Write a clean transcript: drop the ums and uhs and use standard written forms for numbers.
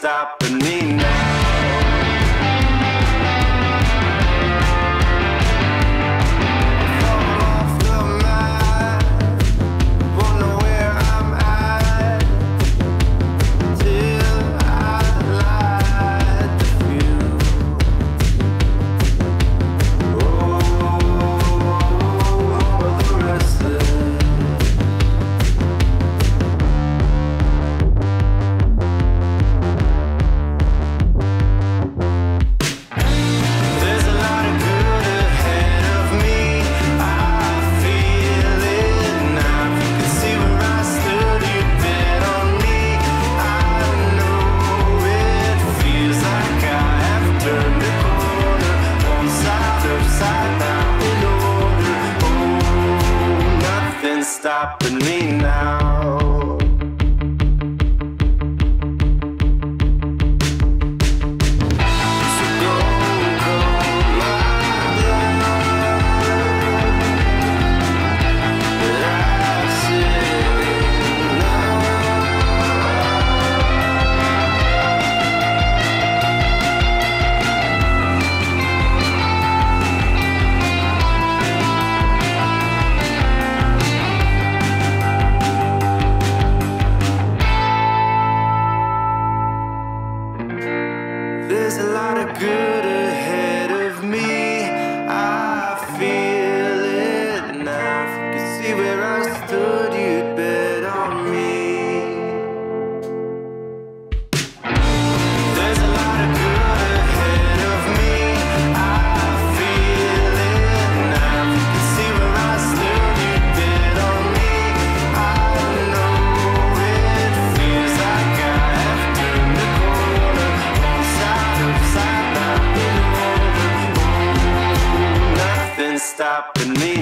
stopping me now. Stopping me now. There's a lot of good ahead of me. I feel it now. If you could see where I stood, you'd bet on me. There's a lot of good ahead of me. I feel it now. If you could see where I stood, you'd bet on me. I know it feels like I have turned the corner. Upside down, nothing stopping me.